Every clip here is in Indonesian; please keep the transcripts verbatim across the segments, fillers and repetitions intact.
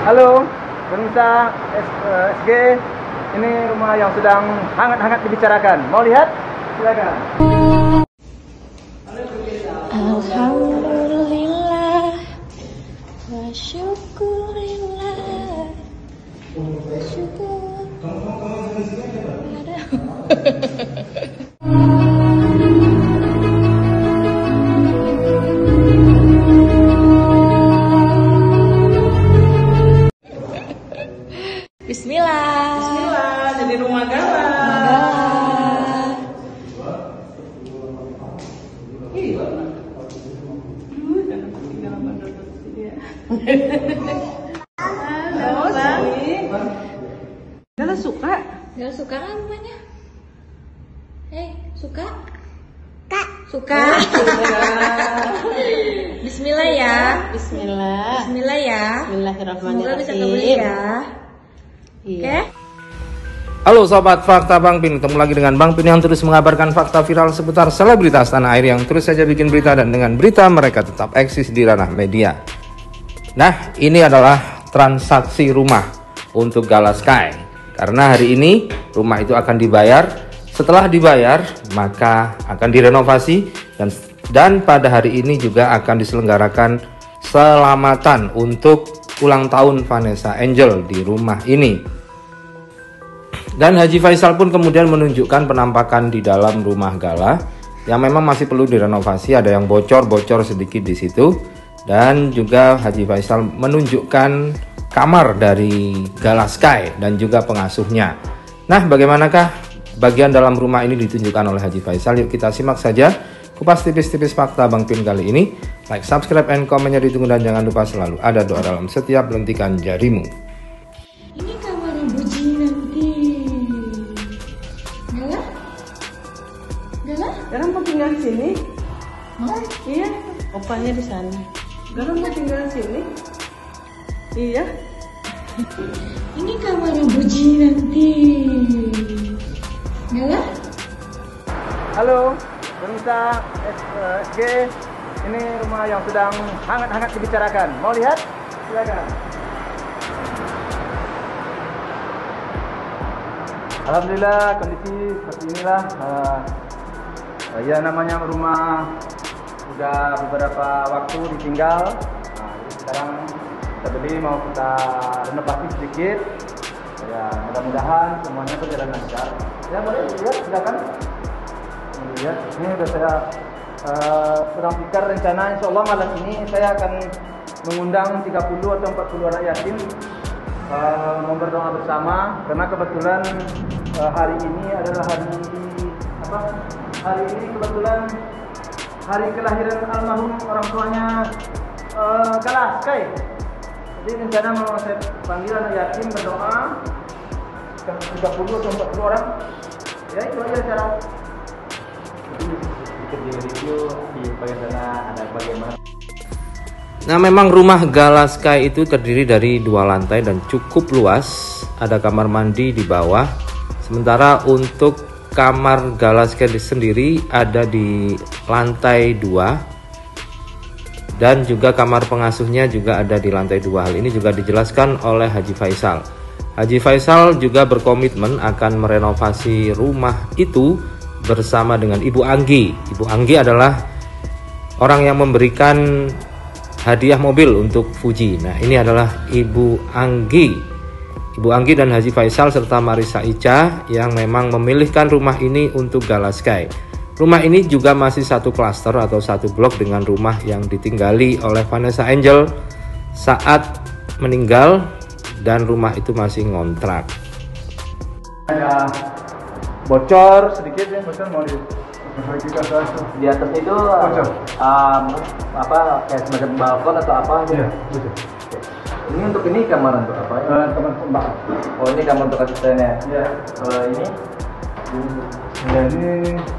Halo, pemirsa S G, ini rumah yang sedang hangat-hangat dibicarakan. Mau lihat? Silakan. Alhamdulillah wa syukurillah wa syukur. Bismillah. Bismillah, jadi rumah gala. Halo, Gala suka? Gala suka kan rumahnya? Hei, suka? Kak, suka. Bismillah ya. Bismillah. Bismillah ya. Bismillahirrahmanirrahim. Semoga bisa kebeli ya. Iya. Oke? Halo Sobat Fakta Bang Pin, ketemu lagi dengan Bang Pin yang terus mengabarkan fakta viral seputar selebritas tanah air yang terus saja bikin berita, dan dengan berita mereka tetap eksis di ranah media. Nah, ini adalah transaksi rumah untuk Gala Sky. Karena hari ini rumah itu akan dibayar. Setelah dibayar, maka akan direnovasi, dan dan pada hari ini juga akan diselenggarakan selamatan untuk ulang tahun Vanessa Angel di rumah ini. Dan Haji Faisal pun kemudian menunjukkan penampakan di dalam rumah Gala yang memang masih perlu direnovasi, ada yang bocor-bocor sedikit di situ. Dan juga Haji Faisal menunjukkan kamar dari Gala Sky dan juga pengasuhnya. Nah, bagaimanakah bagian dalam rumah ini ditunjukkan oleh Haji Faisal? Yuk kita simak saja kupas tipis-tipis fakta Bang Pin kali ini. Like, subscribe, and komennya ditunggu, dan jangan lupa selalu ada doa dalam setiap lentikan jarimu. Ini kamarnya Buji nanti. Gala? Gala? Gala mau tinggal di sini? Mau? Iya, opanya di sana. Gala mau tinggal di sini? Iya. Ini kamarnya Buji nanti. Gala? Halo, pemirsa S G, ini rumah yang sedang hangat-hangat dibicarakan. Mau lihat? Silakan. Alhamdulillah, kondisi seperti inilah. Uh, ya namanya rumah udah beberapa waktu ditinggal. Nah, jadi sekarang kita beli, mau kita renovasi sedikit. Ya, mudah-mudahan semuanya berjalan lancar. Ya, boleh lihat, silakan. Ya, ini udah saya uh, sedang pikir rencana, insya Allah malam ini saya akan mengundang tiga puluh atau empat puluh anak yatim uh, mau berdoa bersama, karena kebetulan uh, hari ini adalah hari apa? Hari ini kebetulan hari kelahiran almarhum orang tuanya uh, Gala Sky. Jadi rencana mau saya panggil anak yatim berdoa tiga puluh atau empat puluh orang. Ya, itu aja cara. Di review di bagian sana ada bagaimana. Nah, memang rumah Gala Sky itu terdiri dari dua lantai dan cukup luas. Ada kamar mandi di bawah. Sementara untuk kamar Gala Sky sendiri ada di lantai dua. Dan juga kamar pengasuhnya juga ada di lantai dua. Hal ini juga dijelaskan oleh Haji Faisal. Haji Faisal juga berkomitmen akan merenovasi rumah itu bersama dengan Ibu Anggi. Ibu Anggi adalah orang yang memberikan hadiah mobil untuk Fuji. Nah, ini adalah Ibu Anggi. Ibu Anggi dan Haji Faisal serta Marisa Ica yang memang memilihkan rumah ini untuk Gala Sky. Rumah ini juga masih satu klaster atau satu blok dengan rumah yang ditinggali oleh Vanessa Angel saat meninggal, dan rumah itu masih ngontrak. Ya, bocor sedikit ya, bocor mau di di atas itu um, apa kayak semacam balkon atau apa gitu. Iya, betul. Ini untuk ini kamar untuk apa? Uh, kamar mbak. Oh, ini kamar untuk asistennya. Ya. Kalau ini Ya, ini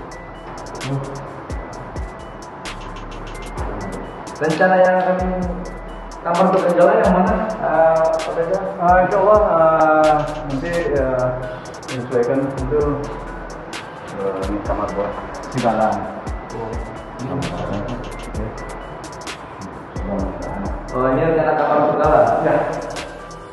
rencana yang akan kamar untuk penjualan yang mana? Uh, apa saja? uh, insya Allah uh, nanti uh, menyesuaikan itu uh, ini kamar buat segala. Oh, ini rencana kamar untuk Gala. Ya.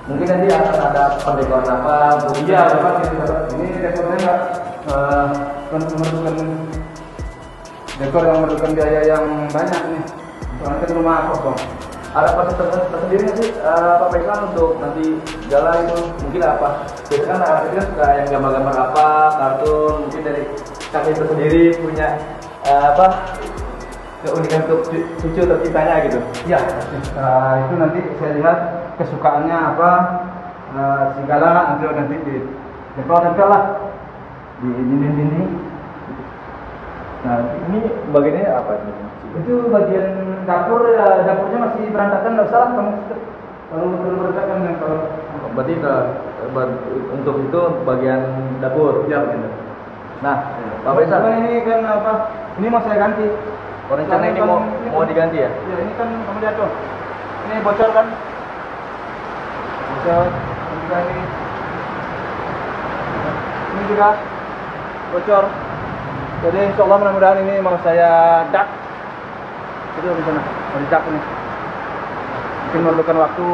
Mungkin nanti akan ada pendekoran apa? Iya, dapat ini dapat. Ini dekornya enggak eh memerlukan dekor yang memerlukan biaya yang banyak nih. Soalnya kan rumah kosong. Ada proses ter- tersendiri nggak sih uh, Pak Faisal untuk nanti jalan itu mungkin apa? Biasanya kan anak kecil suka yang gambar-gambar apa, kartun, mungkin dari kami tersendiri punya uh, apa keunikan untuk cu- cucu terciptanya gitu. Ya, uh, itu nanti saya lihat kesukaannya apa, uh, segala nanti nanti di tempel-tempel lah di dinding-dinding. Nah ini bagiannya apa ini? Itu bagian dapur, ya, dapurnya masih berantakan, nggak usah lah kamu kalau perlu berantakan yang kalau Berarti ke- ber- untuk itu bagian dapur. ya begitu. Nah, Pak Faisal, Cuman ini kan apa? Ini mau saya ganti. oh, rencana ini mau mau diganti ya? Ya ini kan kamu lihat tuh, ini bocor kan? Bocor. Ini juga ini. Ini juga bocor. Jadi insya Allah mudah-mudahan ini mau saya dak. Itu di sana, mau didak ini. Mungkin memerlukan waktu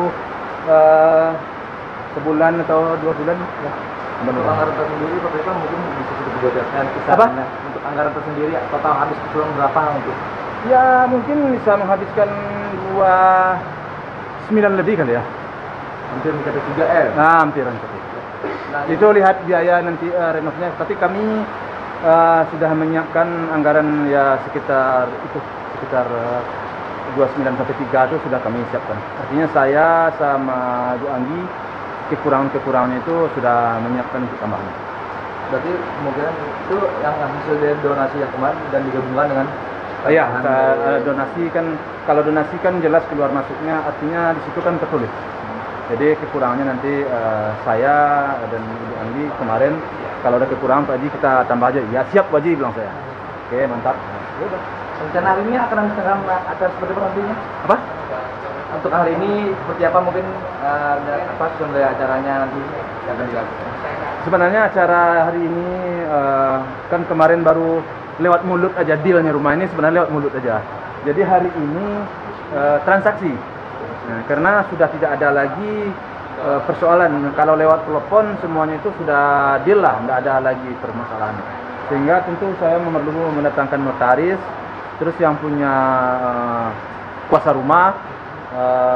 eh, sebulan atau dua bulan. Ya. Untuk anggaran tersendiri, Pak Faisal mungkin bisa sedikit dibocorkan Apa? kisarannya. Untuk anggaran tersendiri total habis kurang berapa untuk? Ya mungkin bisa menghabiskan dua sembilan lebih kali ya. Hampir mencapai tiga M. Nah, hampir hampir. Nah, Itu lihat biaya nanti uh, renovnya. Tapi kami uh, sudah menyiapkan anggaran ya sekitar itu sekitar uh, dua puluh sembilan sampai tiga itu sudah kami siapkan. Artinya saya sama Bu Anggi kekurangan-kekurangannya itu sudah menyiapkan untuk tambahan. berarti kemungkinan itu yang hasil dari donasi yang kemarin dan digabungkan dengan Iya, tambahan sa- dari- donasi kan kalau donasi kan jelas keluar masuknya, artinya di situ kan tertulis. Jadi kekurangannya nanti eh, saya dan Ibu Andi kemarin kalau ada kekurangan Pak Haji kita tambah aja. Ya siap Pak Haji bilang saya. Oke mantap. Ya udah. Rencana hari ini akan akan akan seperti apa nantinya? Apa? Untuk hari ini seperti apa mungkin uh, apa sebenarnya acaranya nanti yang akan dilakukan? Sebenarnya acara hari ini eh, kan kemarin baru lewat mulut aja dealnya rumah ini sebenarnya lewat mulut aja. Jadi hari ini eh, transaksi. Nah, karena sudah tidak ada lagi eh, persoalan. Kalau lewat telepon semuanya itu sudah deal lah, tidak ada lagi permasalahan. Sehingga tentu saya memerlukan mendatangkan notaris, terus yang punya eh, kuasa rumah, eh,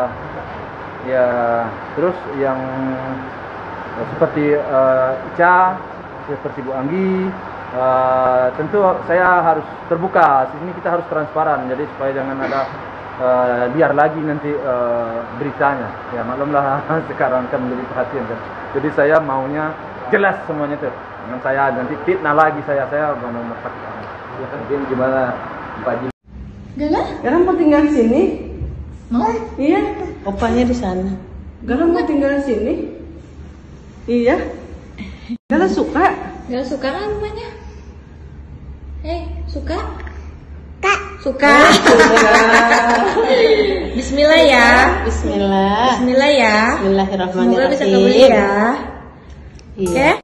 ya terus yang eh, seperti eh, Ica, seperti Bu Anggi. Uh, tentu saya harus terbuka. Di sini kita harus transparan. Jadi supaya jangan ada uh, liar lagi nanti uh, beritanya. Ya maklumlah sekarang kan lebih perhatian kan. Jadi saya maunya jelas semuanya tuh. Jangan saya nanti fitnah lagi saya saya mau memaksa. Ya kan mungkin gimana Pak Haji? Galah? Sekarang mau tinggal di sini? Mau? Iya. Opanya di sana. Galang mau tinggal di sini? Iya. Galang suka. Galah suka kan rumahnya? Eh, suka? Kak. Suka. Bismillah ya. Bismillah. Bismillah ya. Bismillahirrahmanirrahim. Semoga bisa kembali ya. Iya. Oke?